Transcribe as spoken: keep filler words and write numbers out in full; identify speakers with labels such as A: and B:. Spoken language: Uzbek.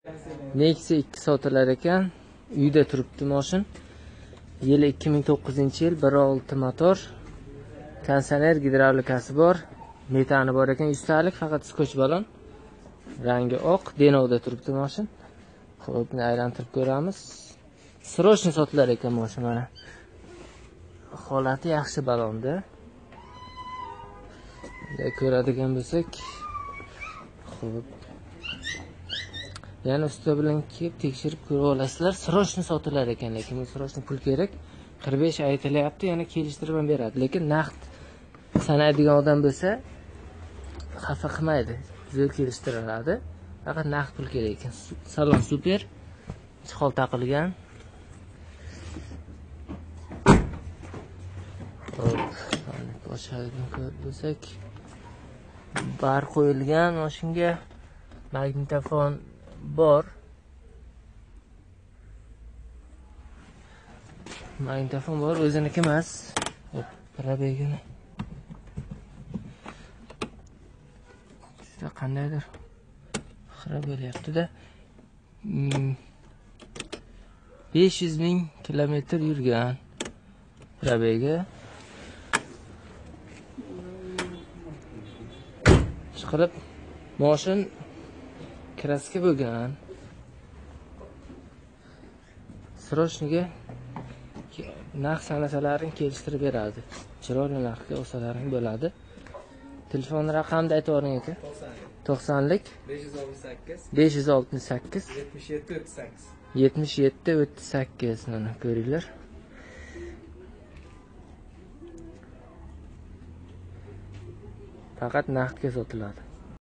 A: Nexia ikki sotilar ekan. Uyda turibdi mashin. Yili ikki ming to'qqizinchi yil, bir olti motor. Konditsioner gidravlikasi bor. Metani bor ekan, ustalik faqat skoch balon. Rangi oq, denovda turibdi mashin. Xo'p, buni aylantirib ko'ramiz. Srochni sotilar ekan mashin mana. Holati yaxshi balonda. Bunday ko'radigan bo'lsak, xo'p. Yana usta bilan kelib tekshirib ko'rib olasizlar. Srochni sotilar ekan, lekin bu srochni pul kerak. qirq besh aytilyapti, yana kelishtirib ham beradi. Lekin naqd sanaydigan odam bo'lsa, xafa qilmaydi. Zo'r kelishtiriladi. Faqat naqd pul kerak ekan. Salon super. Chihol taqilgan. Hop, boshqadan ko'rib bo'lsak, bar qo'yilgan mashinga, magnitofon bor. Magnitofon bor, o'ziniki emas. Hop, probegini. Juda qandaydir xira bo'lyapti-da. besh yuz ming kilometr yurgan. Probegi. Chiqarib mashin kraska bo'lgan. Srochniga narx sanasalarini kelishtirib beradi. Chiroyli narxga olsalaring bo'ladi. Telefon raqamini aytib o'ring aka. to'qsonlik besh yuz oltmish sakkiz yetmish yetti o'ttiz sakkiz yetmish yetti o'ttiz sakkiz mana ko'ringlar. Faqat naqdga sotiladi.